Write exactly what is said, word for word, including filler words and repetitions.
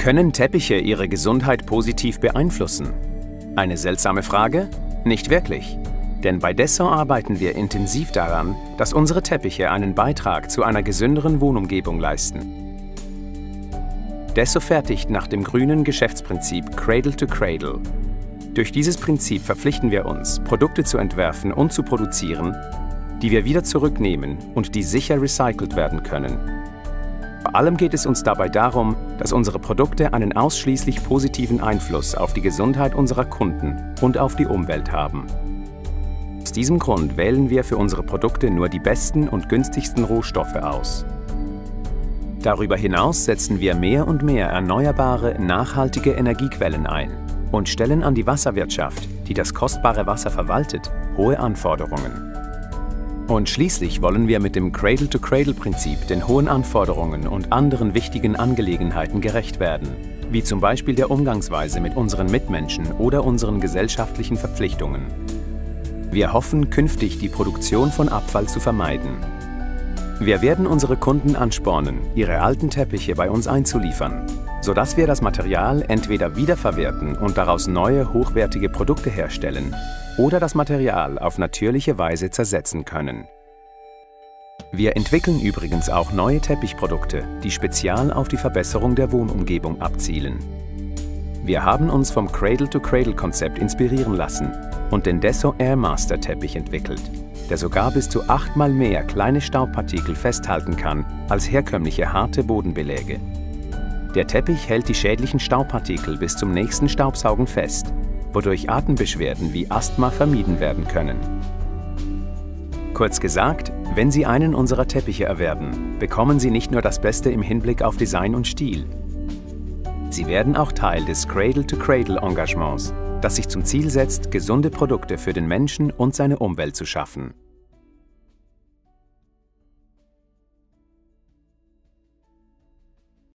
Können Teppiche Ihre Gesundheit positiv beeinflussen? Eine seltsame Frage? Nicht wirklich. Denn bei Dessau arbeiten wir intensiv daran, dass unsere Teppiche einen Beitrag zu einer gesünderen Wohnumgebung leisten. Dessau fertigt nach dem grünen Geschäftsprinzip Cradle to Cradle. Durch dieses Prinzip verpflichten wir uns, Produkte zu entwerfen und zu produzieren, die wir wieder zurücknehmen und die sicher recycelt werden können. Vor allem geht es uns dabei darum, dass unsere Produkte einen ausschließlich positiven Einfluss auf die Gesundheit unserer Kunden und auf die Umwelt haben. Aus diesem Grund wählen wir für unsere Produkte nur die besten und günstigsten Rohstoffe aus. Darüber hinaus setzen wir mehr und mehr erneuerbare, nachhaltige Energiequellen ein und stellen an die Wasserwirtschaft, die das kostbare Wasser verwaltet, hohe Anforderungen. Und schließlich wollen wir mit dem Cradle-to-Cradle-Prinzip den hohen Anforderungen und anderen wichtigen Angelegenheiten gerecht werden, wie zum Beispiel der Umgangsweise mit unseren Mitmenschen oder unseren gesellschaftlichen Verpflichtungen. Wir hoffen, künftig die Produktion von Abfall zu vermeiden. Wir werden unsere Kunden anspornen, ihre alten Teppiche bei uns einzuliefern, sodass wir das Material entweder wiederverwerten und daraus neue, hochwertige Produkte herstellen oder das Material auf natürliche Weise zersetzen können. Wir entwickeln übrigens auch neue Teppichprodukte, die spezial auf die Verbesserung der Wohnumgebung abzielen. Wir haben uns vom Cradle-to-Cradle-Konzept inspirieren lassen und den Dessau Airmaster Teppich entwickelt, der sogar bis zu achtmal mehr kleine Staubpartikel festhalten kann als herkömmliche harte Bodenbeläge. Der Teppich hält die schädlichen Staubpartikel bis zum nächsten Staubsaugen fest, wodurch Atembeschwerden wie Asthma vermieden werden können. Kurz gesagt, wenn Sie einen unserer Teppiche erwerben, bekommen Sie nicht nur das Beste im Hinblick auf Design und Stil. Sie werden auch Teil des Cradle-to-Cradle-Engagements, das sich zum Ziel setzt, gesunde Produkte für den Menschen und seine Umwelt zu schaffen.